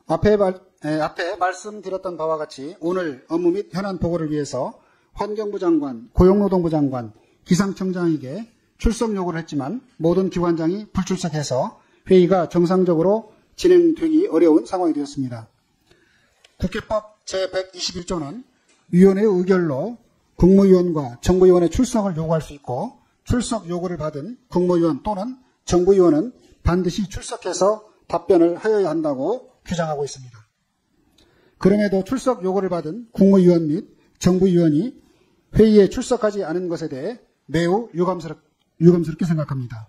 앞에 말씀드렸던 바와 같이 오늘 업무 및 현안 보고를 위해서 환경부 장관, 고용노동부 장관, 기상청장에게 출석 요구를 했지만 모든 기관장이 불출석해서 회의가 정상적으로 진행되기 어려운 상황이 되었습니다. 국회법 제121조는 위원회의 의결로 국무위원과 정부위원의 출석을 요구할 수 있고 출석 요구를 받은 국무위원 또는 정부위원은 반드시 출석해서 답변을 하여야 한다고 규정하고 있습니다. 그럼에도 출석 요구를 받은 국무위원 및 정부위원이 회의에 출석하지 않은 것에 대해 매우 유감스럽게 생각합니다.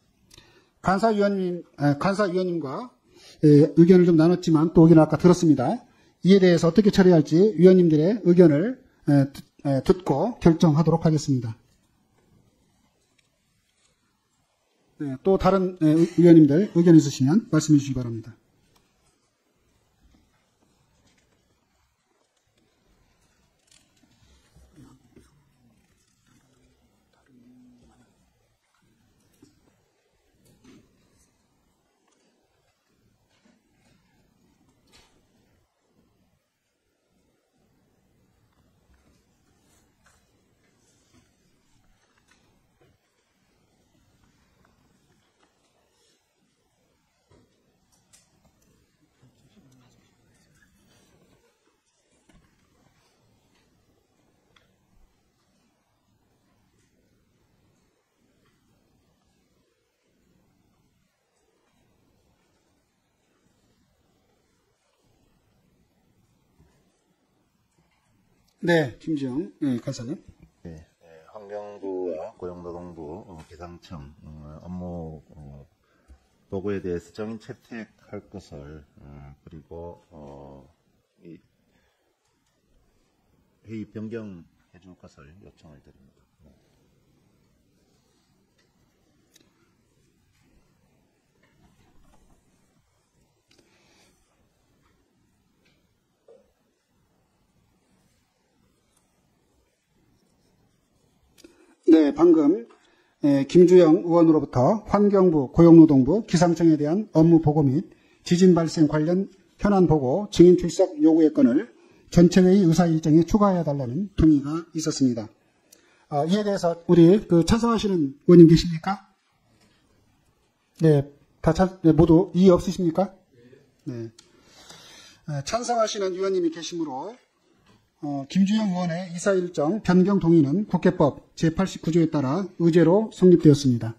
간사위원님과 의견을 좀 나눴지만 또 의견을 아까 들었습니다. 이에 대해서 어떻게 처리할지 위원님들의 의견을 듣고 결정하도록 하겠습니다. 또 다른 의원님들 의견 있으시면 말씀해 주시기 바랍니다. 네, 김지영 간사님. 네, 환경부와 고용노동부, 기상청 업무 보고에 대해서 정인 채택할 것을 그리고 이 회의 변경해 줄 것을 요청을 드립니다. 네, 방금 김주영 의원으로부터 환경부, 고용노동부, 기상청에 대한 업무 보고 및 지진 발생 관련 현안 보고 증인 출석 요구의 건을 전체회의 의사 일정에 추가해 달라는 동의가 있었습니다. 이에 대해서 우리 찬성하시는 의원님 계십니까? 네, 모두 이의 없으십니까? 네. 찬성하시는 의원님이 계시므로 김주영 의원의 이사 일정 변경 동의는 국회법 제89조에 따라 의제로 성립되었습니다.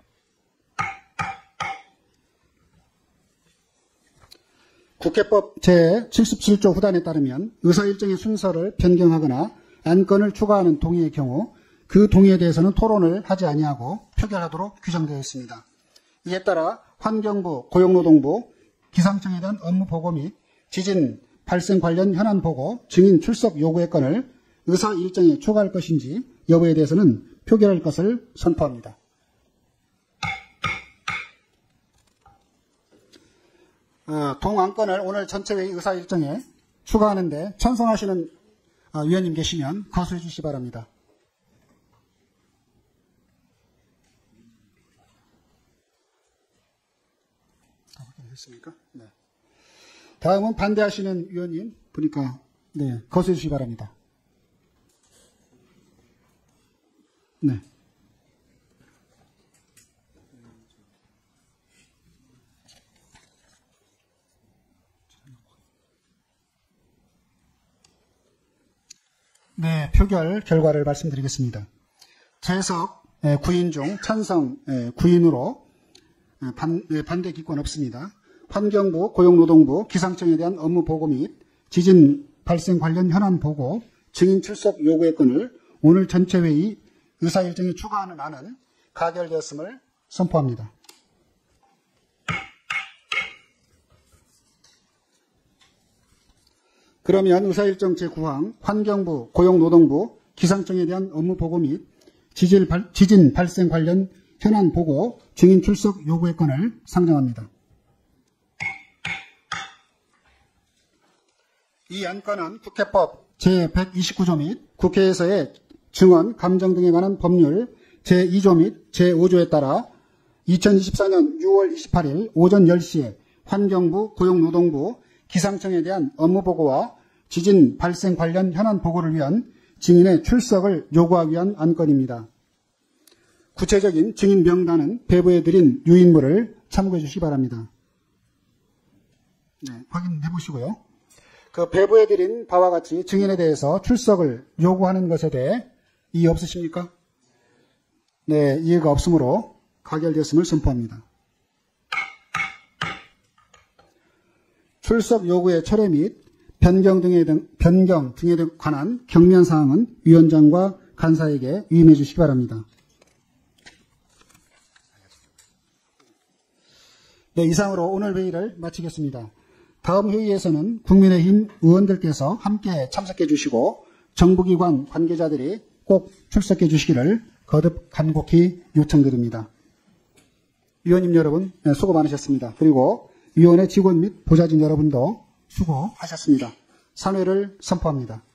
국회법 제77조 후단에 따르면 의사 일정의 순서를 변경하거나 안건을 추가하는 동의의 경우 그 동의에 대해서는 토론을 하지 아니하고 표결하도록 규정되어 있습니다. 이에 따라 환경부, 고용노동부, 기상청에 대한 업무 보고 및 지진 발생 관련 현안 보고 증인 출석 요구의 건을 의사 일정에 추가할 것인지 여부에 대해서는 표결할 것을 선포합니다. 동안건을 오늘 전체회의 의사 일정에 추가하는데 찬성하시는 위원님 계시면 거수해 주시기 바랍니다. 됐습니까? 네. 다음은 반대하시는 위원님 보니까 거수해 주시기 바랍니다. 네. 네, 표결 결과를 말씀드리겠습니다. 재석 9인 중 찬성 9인으로 반대 기권 없습니다. 환경부, 고용노동부, 기상청에 대한 업무 보고 및 지진 발생 관련 현안 보고 증인 출석 요구의 건을 오늘 전체 회의 의사 일정에 추가하는 안은 가결되었음을 선포합니다. 그러면 의사 일정 제9항 환경부, 고용노동부, 기상청에 대한 업무 보고 및 지진 발생 관련 현안 보고 증인 출석 요구의 건을 상정합니다. 이 안건은 국회법 제129조 및 국회에서의 증언, 감정 등에 관한 법률 제2조 및 제5조에 따라 2024년 6월 28일 오전 10시에 환경부, 고용노동부, 기상청에 대한 업무 보고와 지진 발생 관련 현안 보고를 위한 증인의 출석을 요구하기 위한 안건입니다. 구체적인 증인 명단은 배부해드린 유인물을 참고해 주시기 바랍니다. 네, 확인해 보시고요. 그 배부해드린 바와 같이 증인에 대해서 출석을 요구하는 것에 대해 이의 없으십니까? 네, 이해가 없으므로 가결되었음을 선포합니다. 출석 요구의 철회 및 변경 등에 관한 경미한 사항은 위원장과 간사에게 위임해 주시기 바랍니다. 네, 이상으로 오늘 회의를 마치겠습니다. 다음 회의에서는 국민의힘 의원들께서 함께 참석해 주시고 정부기관 관계자들이 꼭 출석해 주시기를 거듭 간곡히 요청드립니다. 위원님 여러분, 수고 많으셨습니다. 그리고 위원회 직원 및 보좌진 여러분도 수고하셨습니다. 산회를 선포합니다.